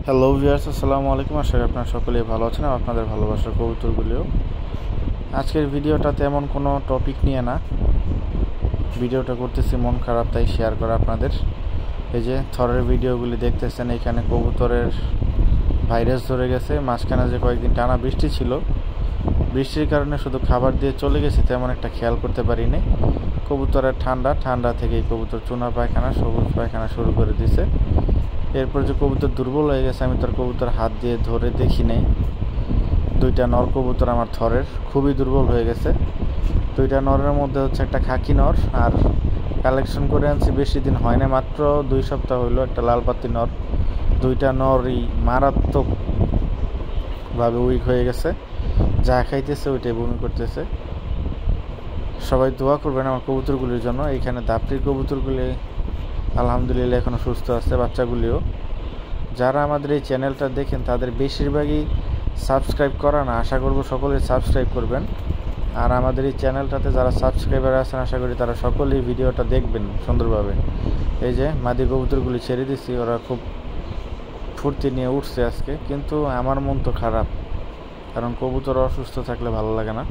Hello viewers, আসসালামু আলাইকুম। আশা করি আপনারা সকলেই ভালো আছেন আর আপনাদের ভালোবাসার কবুতরগুলিও। আজকের ভিডিওটা তেমন কোনো টপিক নিয়ে না, ভিডিওটা করতেছি মন খারাপ তাই শেয়ার করা আপনাদের। এই যে থরের ভিডিওগুলি দেখতেছেন, এখানে কবুতরের ভাইরাস ধরে গেছে। মাঝখানে যে কয়েকদিন টানা বৃষ্টি ছিল, বৃষ্টির কারণে শুধু খাবার দিয়ে চলে গেছি, তেমন একটা খেয়াল করতে পারিনি। কবুতরের ঠান্ডা থেকেই কবুতর চুনা পায়খানা, সবুজ পায়খানা শুরু করে দিছে। এরপর যে কবুতর দুর্বল হয়ে গেছে, আমি তার কবুতর হাত দিয়ে ধরে দেখি নেই। দুইটা নর কবুতর আমার থরের খুবই দুর্বল হয়ে গেছে। দুইটা নরের মধ্যে হচ্ছে একটা খাকি নর, আর কালেকশন করে আনছি বেশি দিন হয় না, মাত্র 2 সপ্তাহ হইলো। একটা লাল পাতি নর। দুইটা নরই মারাত্মকভাবে উইক হয়ে গেছে, যা খাইতেছে ওইটাই বমি করতেছে। সবাই দোয়া করবেন আমার কবুতরগুলির জন্য। এইখানে দাপড়ির কবুতরগুলি আলহামদুলিল্লাহ এখনও সুস্থ আছে, বাচ্চাগুলিও। যারা আমাদের এই চ্যানেলটা দেখেন তাদের বেশিরভাগই সাবস্ক্রাইব করা না, আশা করব সকলেই সাবস্ক্রাইব করবেন। আর আমাদের এই চ্যানেলটাতে যারা সাবস্ক্রাইবার আছেন, আশা করি তারা সকলেই ভিডিওটা দেখবেন সুন্দরভাবে। এই যে মাদি কবুতরগুলি ছেড়ে দিচ্ছি, ওরা খুব ফুর্তি নিয়ে উঠছে আজকে, কিন্তু আমার মন তো খারাপ, কারণ কবুতর অসুস্থ থাকলে ভালো লাগে না।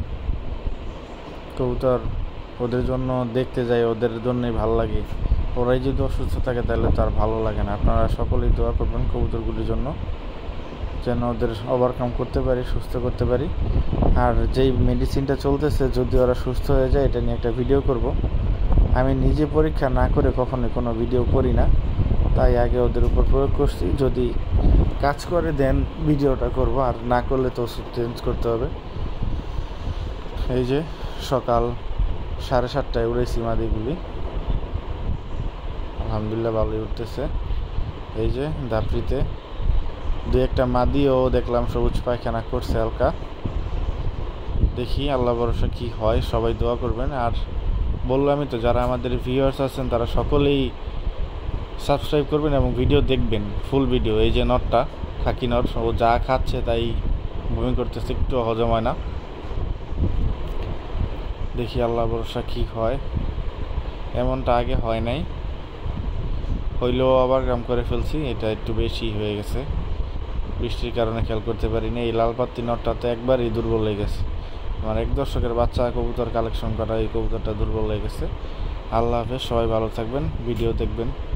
কবুতর ওদের জন্য দেখতে যাই, ওদের জন্যই ভালো লাগে। ওরাই যদি অসুস্থ থাকে তাহলে তো আর ভালো লাগে না। আপনারা সকলেই দোয়া করবেন কবুতরগুলির জন্য, যেন ওদের ওভারকাম করতে পারি, সুস্থ করতে পারি। আর যেই মেডিসিনটা চলতেছে, যদি ওরা সুস্থ হয়ে যায়, এটা নিয়ে একটা ভিডিও করব। আমি নিজে পরীক্ষা না করে কখনোই কোনো ভিডিও করি না, তাই আগে ওদের উপর প্রয়োগ করছি। যদি কাজ করে দেন ভিডিওটা করব, আর না করলে তো ওষুধ চেঞ্জ করতে হবে। এই যে সকাল 7:30টায় উড়েছি মাদিগুলি, আলহামদুলিল্লাহ ভালোই উঠতেছে। এই যে দাপড়িতে 2-1টা মাদিও দেখলাম সবুজ পায়খানা করছে হালকা। দেখি আল্লাহ ভরসা কি হয়, সবাই দোয়া করবেন। আর বললামই তো, যারা আমাদের ভিউয়ার্স আছেন তারা সকলেই সাবস্ক্রাইব করবেন এবং ভিডিও দেখবেন, ফুল ভিডিও। এই যে নটটা খাকি নট, ও যা খাচ্ছে তাই বমি করতেছে, একটু হজম হয় না। দেখি আল্লাহ ভরসা কি হয়। এমনটা আগে হয় নাই, হইলেও আবার গ্রাম করে ফেলছি, এটা একটু বেশি হয়ে গেছে। বৃষ্টির কারণে খেয়াল করতে পারিনি। এই লাল পাত্তি নটটা তো একবারই দুর্বল হয়ে গেছে। আমার এক দর্শকের বাচ্চা কবুতর কালেকশন করা এই কবুতরটা দুর্বল হয়ে গেছে। আল্লাহ হাফেজ, সবাই ভালো থাকবেন, ভিডিও দেখবেন।